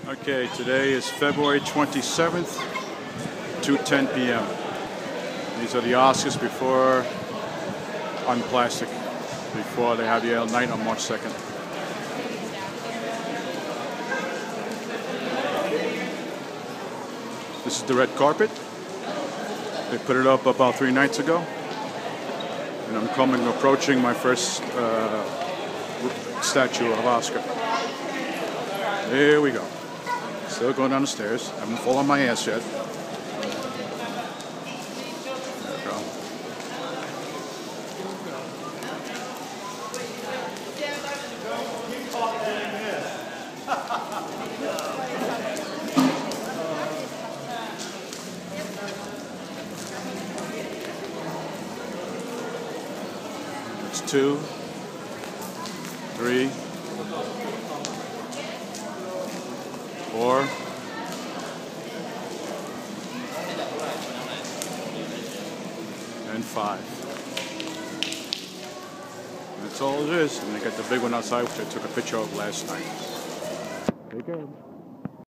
Okay, today is February 27th, 2:10 p.m. These are the Oscars before on plastic, before they have Yale night on March 2nd. This is the red carpet. They put it up about 3 nights ago. And I'm approaching my first statue of Oscar. There we go. Still going down the stairs. Haven't fallen on my ass yet. There we go. It's 2, 3, 4, and 5. That's all it is. And they got the big one outside, which I took a picture of last night. Take care.